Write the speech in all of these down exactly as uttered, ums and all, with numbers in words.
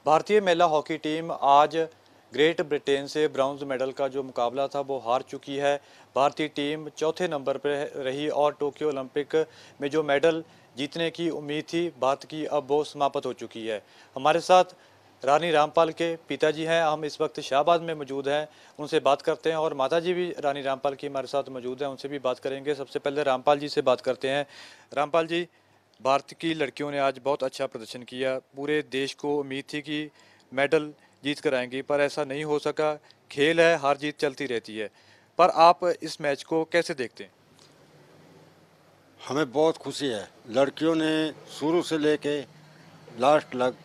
भारतीय महिला hockey team आज ग्रेट ब्रिटेन से ब्रॉन्ज मेडल का जो मुकाबला था वो हार चुकी है। भारतीय टीम चौथे नंबर पर रही और टोक्यो ओलंपिक में जो मेडल जीतने की उम्मीद थी भारत की, अब वो समाप्त हो चुकी है। हमारे साथ रानी रामपाल के पिताजी हैं, हम इस वक्त शाहबाद में मौजूद हैं, उनसे बात करते हैं। और माताजी भी रानी रामपाल की हमारे साथ मौजूद हैं, उनसे भी बात करेंगे। सबसे पहले रामपाल जी से बात करते हैं। रामपाल जी, भारत की लड़कियों ने आज बहुत अच्छा प्रदर्शन किया। पूरे देश को उम्मीद थी कि मेडल जीत कर आएंगी, पर ऐसा नहीं हो सका। खेल है, हार जीत चलती रहती है। पर आप इस मैच को कैसे देखते हैं? हमें बहुत खुशी है। लड़कियों ने शुरू से लेके लास्ट तक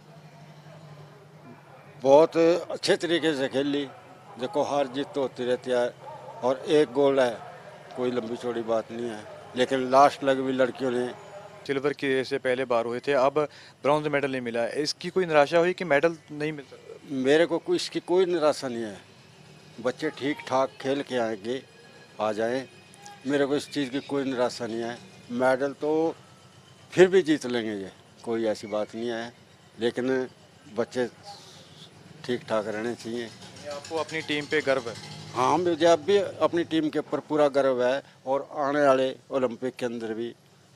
बहुत अच्छे तरीके से खेल ली। देखो, हार जीत तो होती रहती है और एक गोल है, कोई लंबी चौड़ी बात नहीं है, लेकिन लास्ट तक भी लड़कियों ने सिल्वर की रेस से पहले बार हुए थे, अब ब्रॉन्ज मेडल नहीं मिला है। इसकी कोई निराशा हुई कि मेडल नहीं मिल सका? मेरे को कोई इसकी कोई निराशा नहीं है। बच्चे ठीक ठाक खेल के आएंगे, आ जाएं। मेरे को इस चीज़ की कोई निराशा नहीं है। मेडल तो फिर भी जीत लेंगे, ये कोई ऐसी बात नहीं है, लेकिन बच्चे ठीक ठाक रहने चाहिए। आपको अपनी टीम पे गर्व है? हाँ, मुझे अब भी अपनी टीम के ऊपर पूरा गर्व है और आने वाले ओलंपिक के अंदर भी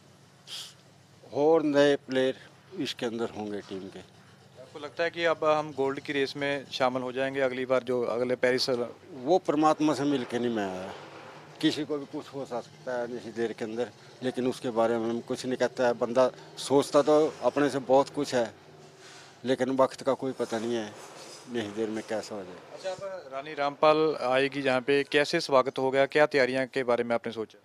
और नए प्लेयर इसके अंदर होंगे टीम के। आपको लगता है कि अब हम गोल्ड की रेस में शामिल हो जाएंगे अगली बार, जो अगले पेरिस? वो परमात्मा से मिल के नहीं मैं आया। किसी को भी कुछ हो सकता है इसी देर के अंदर, लेकिन उसके बारे में हम कुछ नहीं कहता है। बंदा सोचता तो अपने से बहुत कुछ है, लेकिन वक्त का कोई पता नहीं है नहीं देर में कैसा हो जाए। अच्छा, अब रानी रामपाल आएगी जहाँ पे, कैसे स्वागत हो गया? क्या तैयारियां के बारे में आपने सोचा?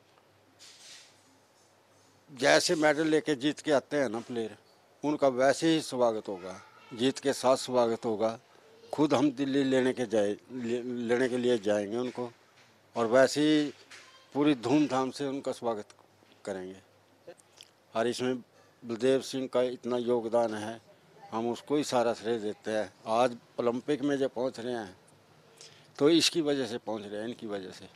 जैसे मेडल लेके जीत के आते हैं ना प्लेयर, उनका वैसे ही स्वागत होगा, जीत के साथ स्वागत होगा। खुद हम दिल्ली लेने के जाए ले, लेने के लिए जाएंगे उनको, और वैसे ही पूरी धूमधाम से उनका स्वागत करेंगे। और इसमें बलदेव सिंह का इतना योगदान है, हम उसको ही सारा श्रेय देते हैं। आज ओलंपिक में जो पहुंच रहे हैं तो इसकी वजह से पहुंच रहे हैं, इनकी वजह से।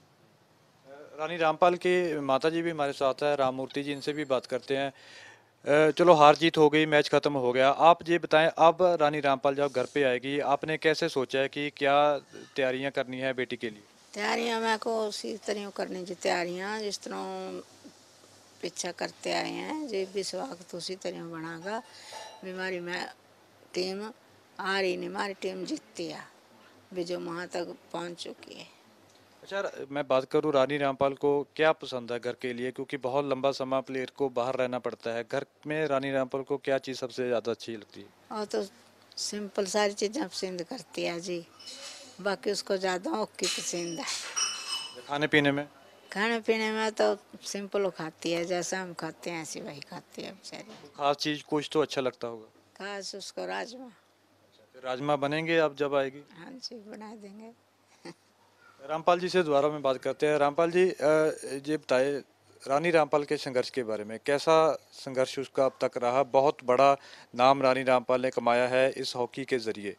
रानी रामपाल के माताजी भी हमारे साथ है, राम मूर्ति जी, इनसे भी बात करते हैं। अ, चलो, हार जीत हो गई, मैच खत्म हो गया। आप ये बताएं, अब रानी रामपाल जब घर पे आएगी, आपने कैसे सोचा है कि क्या तैयारियां करनी है बेटी के लिए? तैयारियां मैं को उसी तरह करनी जी, तैयारियां जिस तरह पीछा करते आए हैं जी, भी स्वागत उसी तरह बनागा। बीमारी में टीम आ रही नहीं, हमारी टीम जीतती है भी, जो वहाँ तक पहुँच चुकी है। अच्छा, मैं बात करूं, रानी रामपाल को क्या पसंद है घर के लिए? क्योंकि बहुत लंबा समय प्लेयर को बाहर रहना पड़ता है। घर में रानी रामपाल को क्या चीज़ सबसे ज़्यादा अच्छी लगती है? और तो सिंपल सारी चीज़ें पसंद करती है जी, बाकी उसको ज़्यादा ओके पसंद है। खाने पीने में? खाने पीने में तो सिंपल खाती है, जैसा हम खाते हैं ऐसी वही खाती है बेचारी। खास चीज़ कुछ तो अच्छा लगता होगा। खास उसको राजमा। फिर राजमा बनेंगे अब जब आएगी? हाँ जी, बना देंगे। रामपाल जी से दोबारा में बात करते हैं। रामपाल जी, अ, ये बताए रानी रामपाल के संघर्ष के बारे में, कैसा संघर्ष उसका अब तक रहा? बहुत बड़ा नाम रानी रामपाल ने कमाया है इस हॉकी के जरिए।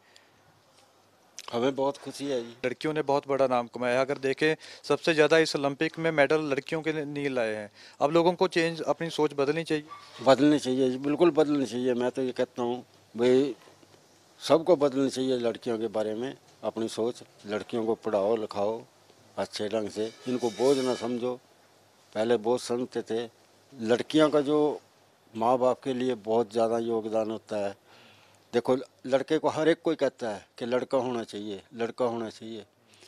हमें बहुत खुशी है जी। लड़कियों ने बहुत बड़ा नाम कमाया है। अगर देखें, सबसे ज़्यादा इस ओलंपिक में मेडल लड़कियों के लिए लाए हैं। अब लोगों को चेंज, अपनी सोच बदलनी चाहिए। बदलनी चाहिए जी, बिल्कुल बदलनी चाहिए। मैं तो ये कहता हूँ भाई, सबको बदलनी चाहिए लड़कियों के बारे में अपनी सोच। लड़कियों को पढ़ाओ लिखाओ अच्छे ढंग से, इनको बोझ ना समझो। पहले बोझ समझते थे। लड़कियों का जो माँ बाप के लिए बहुत ज़्यादा योगदान होता है। देखो, लड़के को हर एक कोई कहता है कि लड़का होना चाहिए, लड़का होना चाहिए।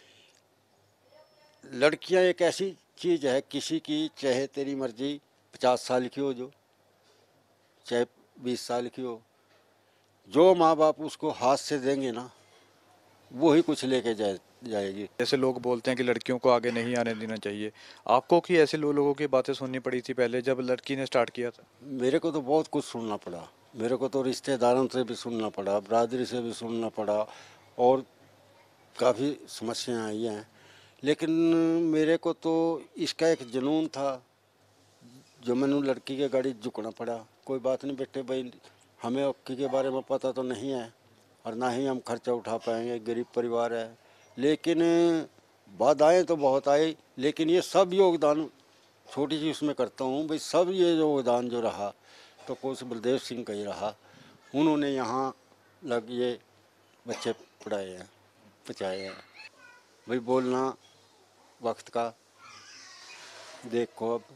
लड़कियां एक ऐसी चीज़ है, किसी की चाहे तेरी मर्जी पचास साल की हो, जो चाहे बीस साल की हो, जो माँ बाप उसको हाथ से देंगे ना, वो ही कुछ लेके जाए जाएगी। जैसे लोग बोलते हैं कि लड़कियों को आगे नहीं आने देना चाहिए, आपको कि ऐसे लो, लोगों की बातें सुननी पड़ी थी पहले जब लड़की ने स्टार्ट किया था? मेरे को तो बहुत कुछ सुनना पड़ा। मेरे को तो रिश्तेदारों से भी सुनना पड़ा, बरादरी से भी सुनना पड़ा, और काफ़ी समस्याएं आई हैं। लेकिन मेरे को तो इसका एक जुनून था, जो मैंने लड़की के गाड़ी झुकना पड़ा। कोई बात नहीं बेटे भाई, हमें हॉकी के बारे में पता तो नहीं है और ना ही हम खर्चा उठा पाएंगे, गरीब परिवार है। लेकिन बाधाएं तो बहुत आई, लेकिन ये सब योगदान छोटी सी उसमें करता हूँ भाई। सब ये योगदान जो रहा तो कोच बलदेव सिंह का ही रहा। उन्होंने यहाँ लग ये बच्चे पढ़ाए हैं, बचाए हैं। भाई बोलना वक्त का देखो अब,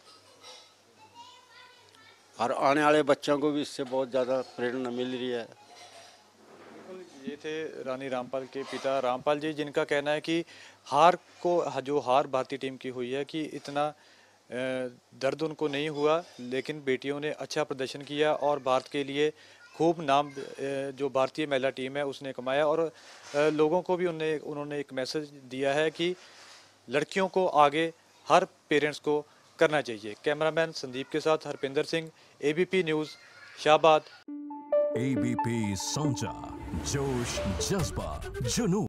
और आने वाले बच्चों को भी इससे बहुत ज़्यादा प्रेरणा मिल रही है। ये थे रानी रामपाल के पिता रामपाल जी, जिनका कहना है कि हार को जो हार भारतीय टीम की हुई है कि इतना अ, दर्द उनको नहीं हुआ, लेकिन बेटियों ने अच्छा प्रदर्शन किया और भारत के लिए खूब नाम अ, जो भारतीय महिला टीम है उसने कमाया। और अ, लोगों को भी उन्होंने उन्होंने एक मैसेज दिया है कि लड़कियों को आगे हर पेरेंट्स को करना चाहिए। कैमरामैन संदीप के साथ Harpinder Singh, ABP news, Shahbad. ABP सोचा, जोश जज्बा जुनून।